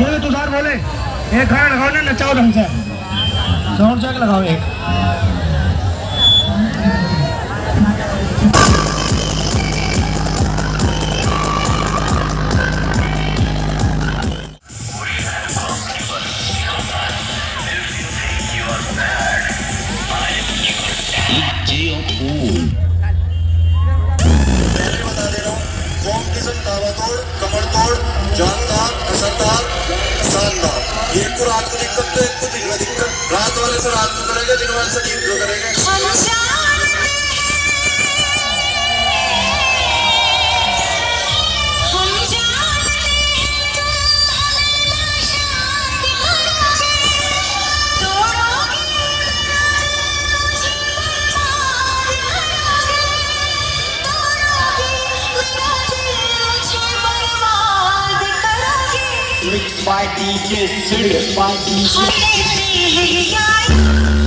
बोले तुषार बोले एक गाना लगाओ ना, नचाओ ढंग से, साउंड चेक लगाओ एक। कमर तोड़, जानदार, असरदार, शानदार। एक को रात को दिक्कत तो एक को दिन में दिक्कत। रात वाले से रात को करेंगे, दिन वाले से दिन को करेंगे। Mixed by DJ Sid, by DJ